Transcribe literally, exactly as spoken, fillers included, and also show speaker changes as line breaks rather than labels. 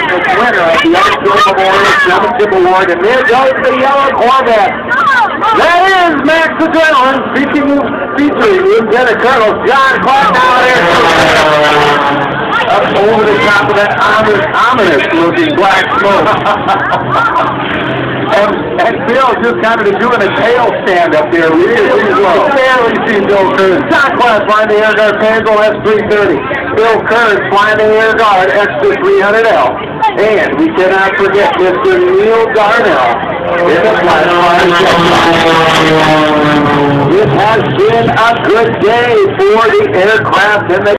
its winner of the Armstrong Memorial Championship Award. And there goes the yellow Corvette. That is Max Adrenaline, featuring, featuring Lieutenant Colonel John Clark out there. Up over the top of that ominous, ominous looking black smoke. and, and Bill just kind of doing a tail stand up there. Really, really slow. Barely see Bill Kurtz. John Clark flying the Air Guard Panhandle S three thirty. Bill Kurtz flying the Air Guard S three hundred L. And we cannot forget Mister Neil Darnell in the flight line. It has been a good day for the aircraft and the